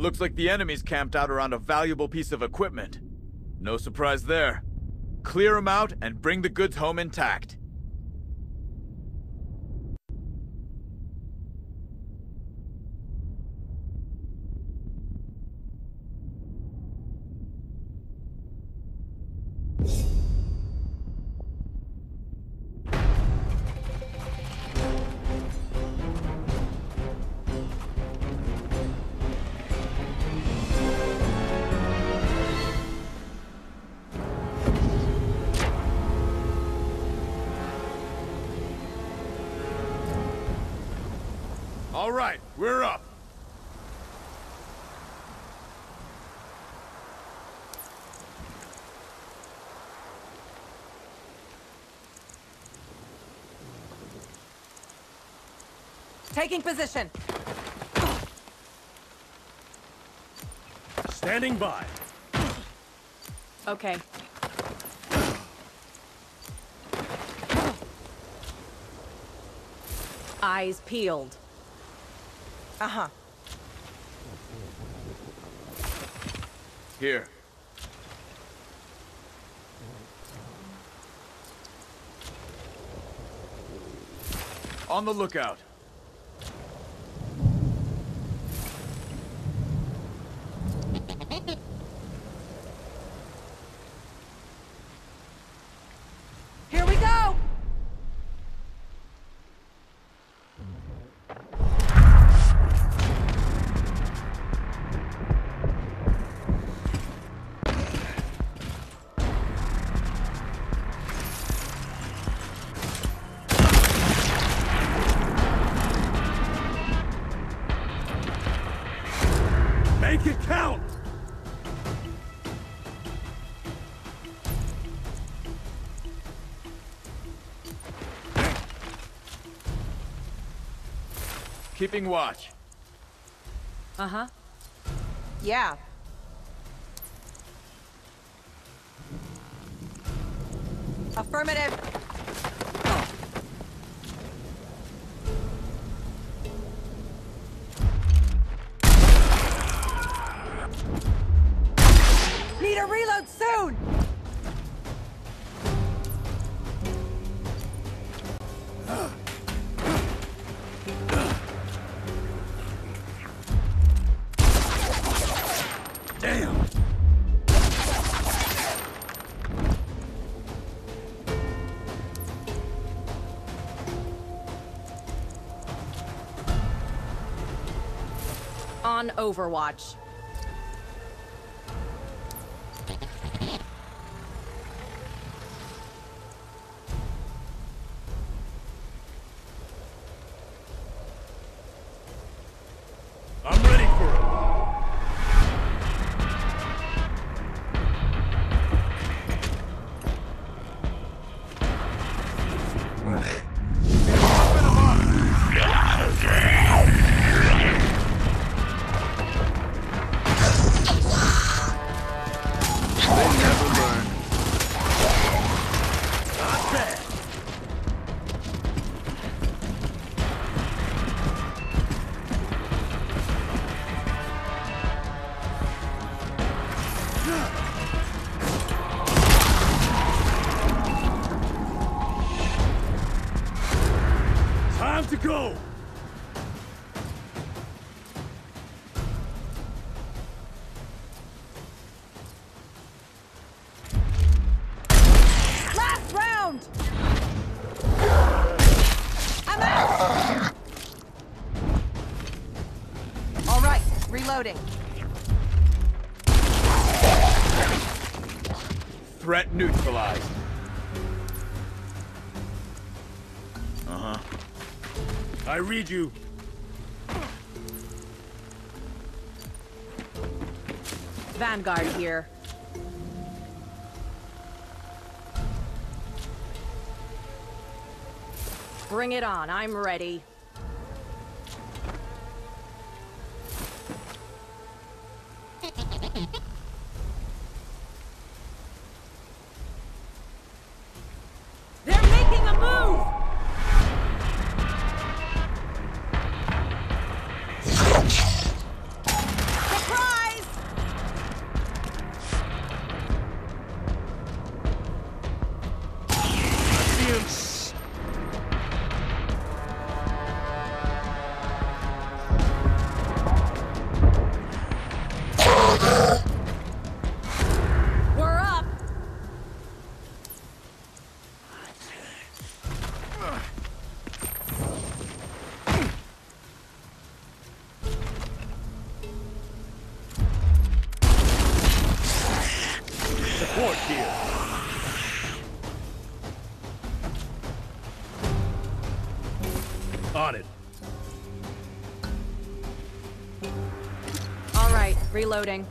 Looks like the enemy's camped out around a valuable piece of equipment. No surprise there. Clear them out and bring the goods home intact. All right, we're up. Taking position. Standing by. Okay. Eyes peeled. Uh-huh. Here. On the lookout. Here we go! Make it count! Keeping watch. Uh-huh. Yeah. Affirmative. Need a reload soon! Damn! On Overwatch. I'm ready for it. Time to go! Last round! I'm out! All right, reloading. Threat neutralized. Uh-huh. I read you. Vanguard here. Bring it on, I'm ready. They're making a move! Surprise! Support here. On it. All right, reloading.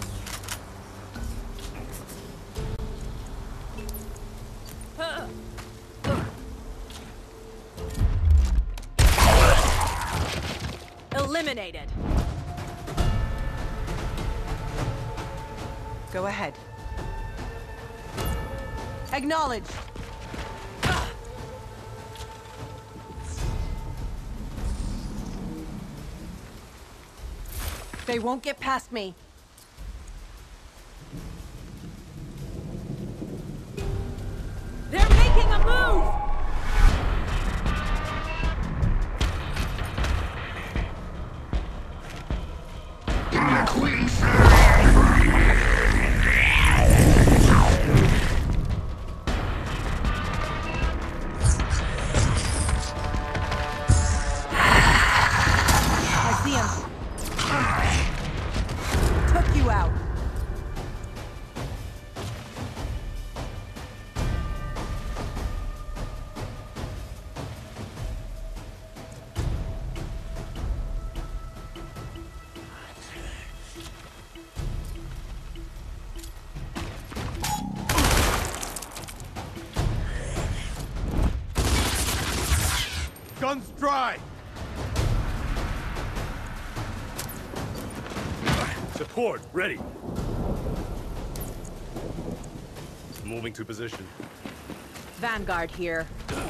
Eliminated. Go ahead. Acknowledge. They won't get past me. They're making a move! I see him. Took you out. Guns dry! Support, ready. Moving to position. Vanguard here.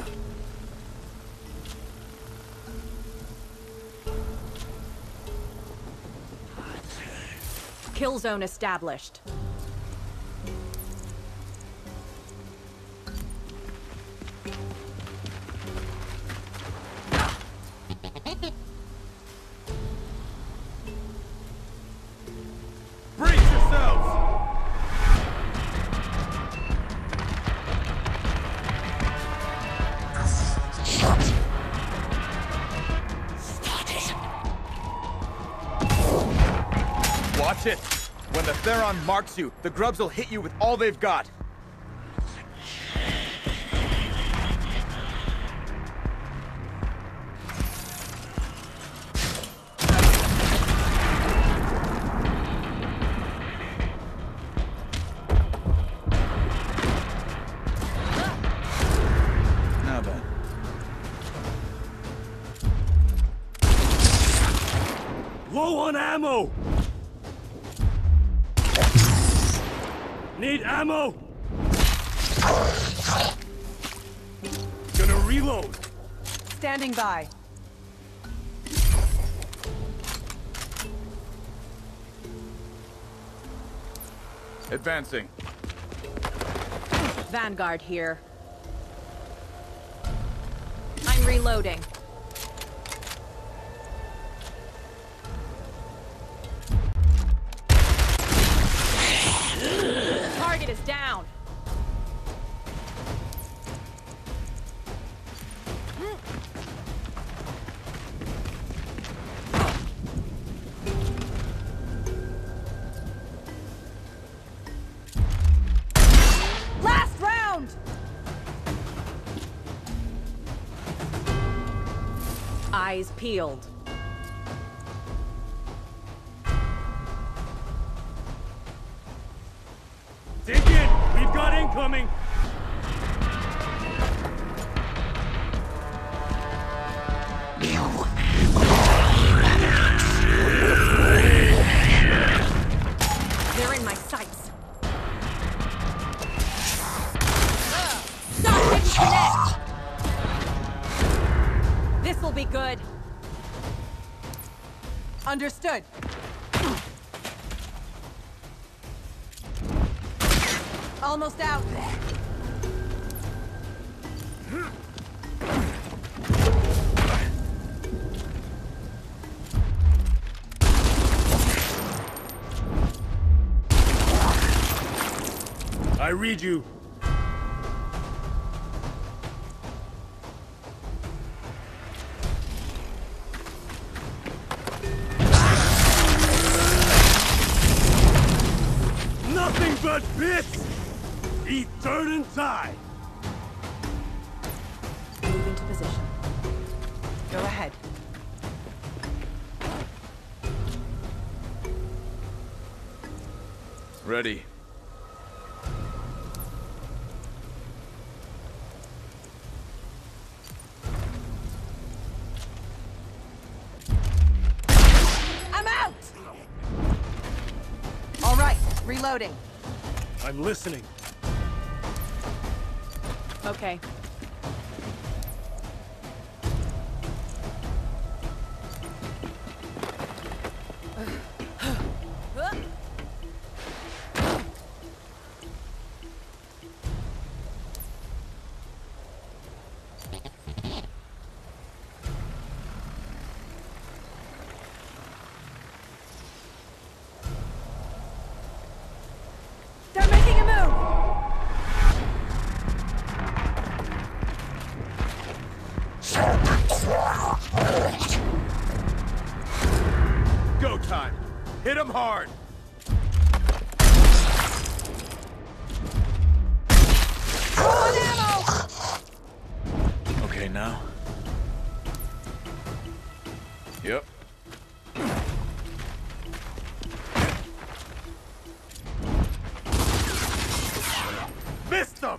Kill zone established. Brace yourselves! Watch it! When the Theron marks you, the grubs will hit you with all they've got. Now then. Low on ammo! Need ammo! Gonna reload! Standing by. Advancing. Vanguard here. I'm reloading. Target is down. Last round! Eyes peeled. Dig in! We've got incoming! They're in my sights. Stop and connect! This'll be good. Understood. Almost out. I read you. Nothing but bits! Eat dirt and die! Move into position. Go ahead. Ready. I'm out! All right, reloading. I'm listening. Okay. They're making a move! Go time. Hit him hard. On ammo! Okay, now. Yep. Missed them!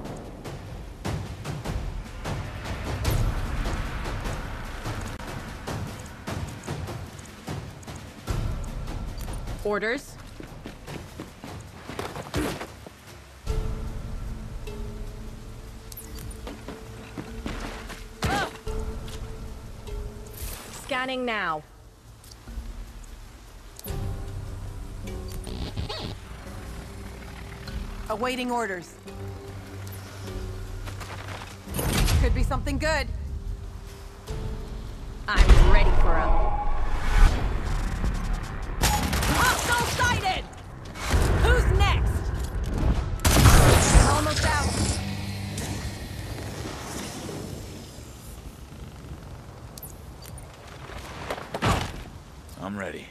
Orders. Scanning now. Awaiting orders. Could be something good. I'm ready for a... Hostile sighted! Who's next? Almost out. I'm ready.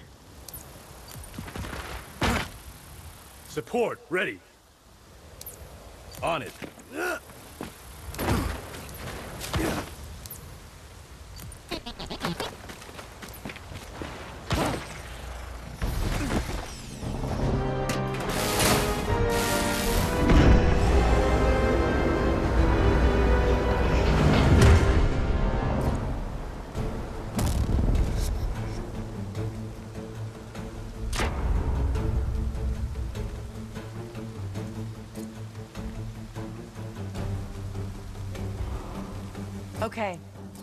Support, ready. On it. Okay.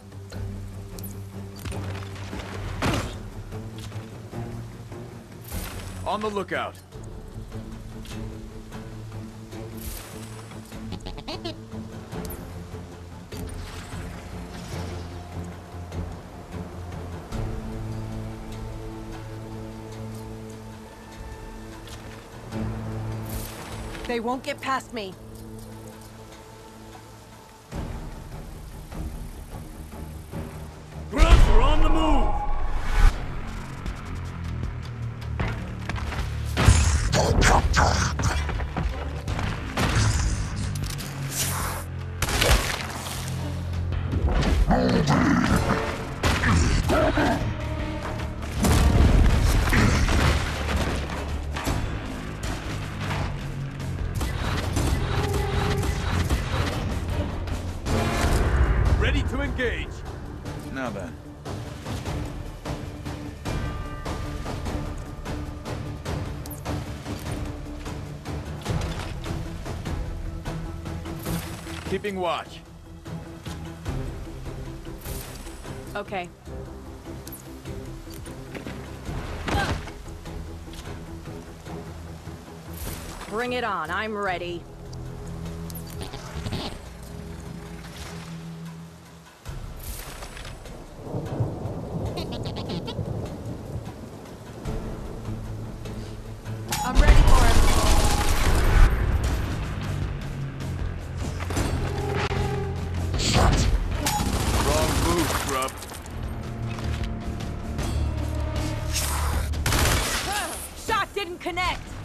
On the lookout. They won't get past me. Grunts are on the move! Ready to engage. Now then. Keeping watch. Okay. Bring it on, I'm ready. I'm ready for it. Wrong move, scrub. Shot didn't connect!